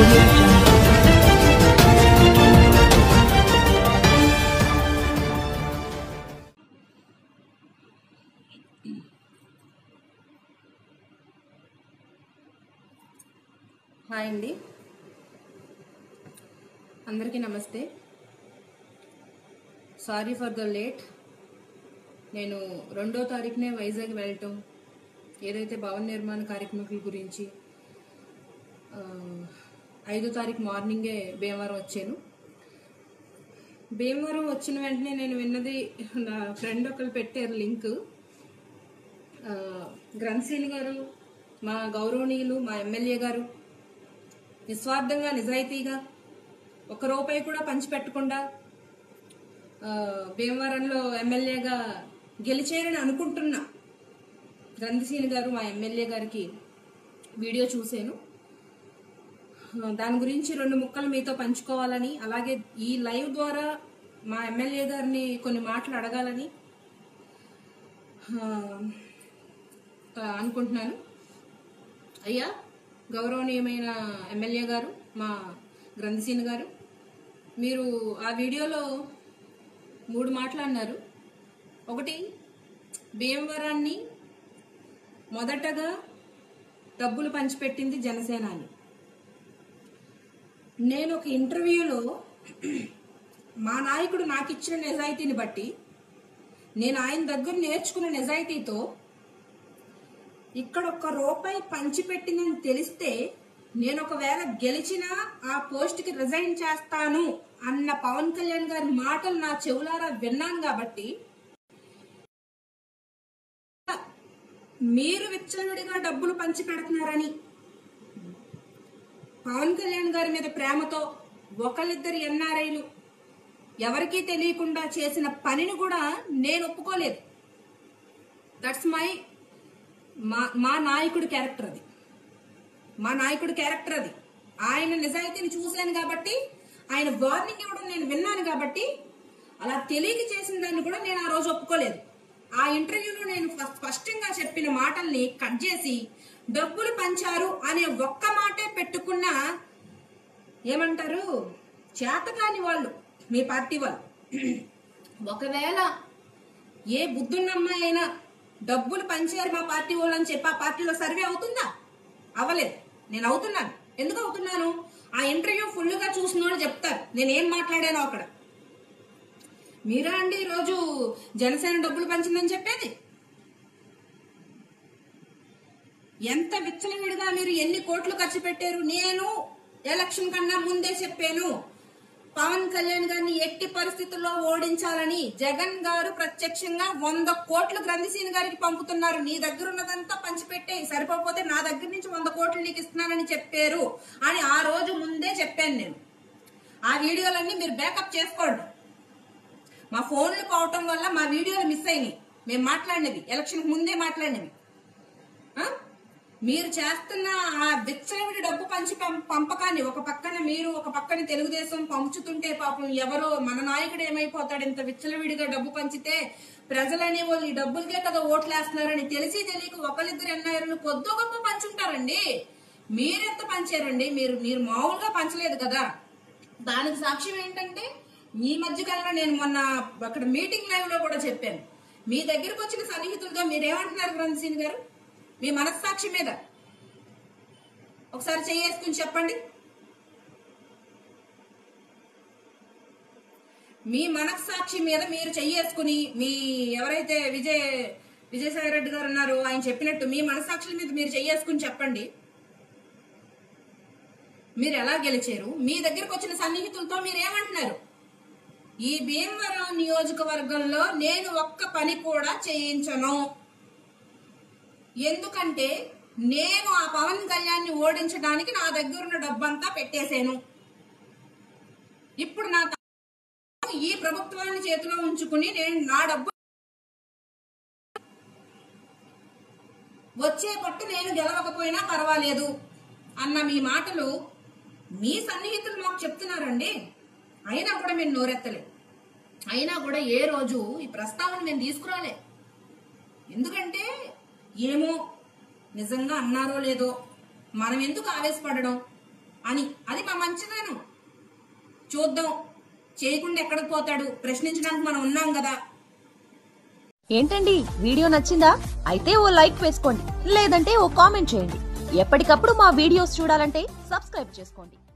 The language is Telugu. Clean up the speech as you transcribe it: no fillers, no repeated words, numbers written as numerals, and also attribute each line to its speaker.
Speaker 1: Audio Jungle.
Speaker 2: హాయ్ అండి, అందరికీ నమస్తే. Sorry for the late. నేను 2వ తారీఖునే వైజాగ్ వెళ్ళటం, ఏదైతే భవన నిర్మాణ కార్యక్రమాల గురించి 5వ తారీఖు మార్నింగే భీమవరం వచ్చాను. భీమవరం వచ్చిన వెంటనే నేను విన్నది, నా ఫ్రెండ్ ఒకరు పెట్టారు లింక్. గ్రంథశీలి గారు, మా గౌరవనీయులు, మా ఎమ్మెల్యే గారు నిస్వార్థంగా నిజాయితీగా ₹1 కూడా పంచిపెట్టకుండా భీమవరంలో ఎమ్మెల్యేగా గెలిచారని అనుకుంటున్నా గ్రంథశీలి గారు, మా ఎమ్మెల్యే గారికి వీడియో చూశాను. దాని గురించి 2 ముక్కలు మీతో పంచుకోవాలని, అలాగే ఈ లైవ్ ద్వారా మా ఎమ్మెల్యే గారిని కొన్ని మాటలు అడగాలని అనుకుంటున్నాను. అయ్యా, గౌరవనీయమైన ఎమ్మెల్యే గారు, మా గ్రంథశీలి గారు, మీరు ఆ వీడియోలో 3 మాటలు అన్నారు. ఒకటి, భీమవరాన్ని మొదటగా డబ్బులు పంచిపెట్టింది జనసేన అని. నేను ఒక ఇంటర్వ్యూలో మా నాయకుడు నాకు ఇచ్చిన నిజాయితీని బట్టి, నేను ఆయన దగ్గర నేర్చుకున్న నిజాయితీతో ఇక్కడ ₹1 పంచిపెట్టిందని తెలిస్తే నేను ఒకవేళ గెలిచినా ఆ పోస్ట్కి రిజైన్ చేస్తాను అన్న పవన్ కళ్యాణ్ గారి మాటలు నా చెవులారా విన్నాను. కాబట్టి మీరు విచ్చలవిడిగా డబ్బులు పంచి పెడుతున్నారని, పవన్ కళ్యాణ్ గారి మీద ప్రేమతో ఒకళ్ళిద్దరు ఎన్ఆర్ఐలు ఎవరికీ తెలియకుండా చేసిన పనిని కూడా నేను ఒప్పుకోలేదు. దట్స్ మా నాయకుడి క్యారెక్టర్ అది. మా నాయకుడి క్యారెక్టర్ అది. ఆయన నిజాయితీని చూశాను కాబట్టి, ఆయన వార్నింగ్ ఇవ్వడం నేను విన్నాను కాబట్టి, అలా తెలియక చేసిన దాన్ని కూడా నేను ఆ రోజు ఒప్పుకోలేదు. ఆ ఇంటర్వ్యూలో నేను స్పష్టంగా చెప్పిన మాటల్ని కట్ చేసి డబ్బులు పంచారు అనే ఒక్క మాటే పెట్టుకున్న, ఏమంటారు, చేతకాని వాళ్ళు మీ పార్టీ వాళ్ళు. ఒకవేళ ఏ బుద్ధున్నమ్మాయి అయినా డబ్బులు పంచారు మా పార్టీ వాళ్ళు అని చెప్పి ఆ పార్టీలో సర్వే అవుతుందా? అవ్వలేదు. నేను అవుతున్నాను. ఎందుకు అవుతున్నాను? ఆ ఇంటర్వ్యూ ఫుల్గా చూసిన వాళ్ళు చెప్తారు నేనేం మాట్లాడానో అక్కడ. మీరా అండి ఈరోజు జనసేన డబ్బులు పంచిందని చెప్పేది? ఎంత విచ్చలవిడిగా మీరు ఎన్ని కోట్లు ఖర్చు పెట్టారు? నేను ఎలక్షన్ కన్నా ముందే చెప్పాను, పవన్ కళ్యాణ్ గారిని ఎట్టి పరిస్థితుల్లో ఓడించాలని. జగన్ గారు ప్రత్యక్షంగా 100 కోట్లు గ్రంథశీలి గారికి పంపుతున్నారు, నీ దగ్గర ఉన్నదంతా పంచిపెట్టే, సరిపోతే నా దగ్గర నుంచి 100 కోట్లు నీకు ఇస్తున్నానని చెప్పారు అని ఆ రోజు ముందే చెప్పాను నేను. ఆ వీడియోలన్నీ మీరు బ్యాకప్ చేసుకోండి. మా ఫోన్లు పోవటం వల్ల మా వీడియోలు మిస్ అయినాయి. మేము మాట్లాడినవి ఎలక్షన్ ముందే మాట్లాడినవి. మీరు చేస్తున్న ఆ విచ్చలవిడి డబ్బు పంచి పంపకాన్ని ఒక పక్కన మీరు, ఒక పక్కన తెలుగుదేశం పంచుతుంటే, పాపం ఎవరో మన నాయకుడు ఏమైపోతాడు ఇంత విచ్చలవిడిగా డబ్బు పంచితే, ప్రజలనే వాళ్ళు ఈ డబ్బులకే కదా ఓట్లేస్తున్నారని తెలిసి తెలియక ఒకళ్ళిద్దరు ఎన్ఆర్ఐలు కొద్దో గొప్ప పంచుంటారండి. మీరెంత పంచారండి? మీరు మామూలుగా పంచలేదు కదా. దానికి సాక్ష్యం ఏంటంటే, ఈ మధ్యకాలంలో నేను మొన్న అక్కడ మీటింగ్ లైవ్ లో కూడా చెప్పాను, మీ దగ్గరకు వచ్చిన సన్నిహితులుగా మీరేమంటున్నారు గ్రంథశీలి గారు? మీ మనస్సాక్షి మీద ఒకసారి చేసుకుని చెప్పండి. మీ మనస్సాక్షి మీద మీరు చేసుకుని, మీ ఎవరైతే విజయసాయి రెడ్డి గారు ఉన్నారో ఆయన చెప్పినట్టు మీ మనస్సాక్షి మీద మీరు చేసుకుని చెప్పండి, మీరు ఎలా గెలిచారు? మీ దగ్గరకు వచ్చిన సన్నిహితులతో మీరు ఏమంటున్నారు? ఈ భీమవరం నియోజకవర్గంలో నేను ఒక్క పని కూడా చేయించను, ఎందుకంటే నేను ఆ పవన్ కళ్యాణ్ ని ఓడించడానికి నా దగ్గర ఉన్న డబ్బంతా పెట్టేశాను. ఇప్పుడు నా ఈ ప్రభుత్వాన్ని చేతిలో ఉంచుకుని నేను నా డబ్బు వచ్చే పట్టు నేను గెలవకపోయినా పర్వాలేదు అన్న మీ మాటలు మీ సన్నిహితులు మాకు చెప్తున్నారండి. అయినా కూడా మేము నోరెత్తలే. అయినా కూడా ఏ రోజు ఈ ప్రస్తావన మేము తీసుకురాలే. ఎందుకంటే ఏమో నిజంగా అన్నారో లేదో, మనం ఎందుకు ఆవేశపడడం? అని. అది మా మంచిదనం. చూద్దాం, చేయకుండా ఎక్కడికి పోతాడు, ప్రశ్నించడానికి మనం ఉన్నాం కదా.
Speaker 1: ఏంటండి, వీడియో నచ్చిందా? అయితే ఓ లైక్ వేసుకోండి, లేదంటే ఓ కామెంట్ చేయండి. ఎప్పటికప్పుడు మా వీడియోస్ చూడాలంటే సబ్స్క్రైబ్ చేసుకోండి.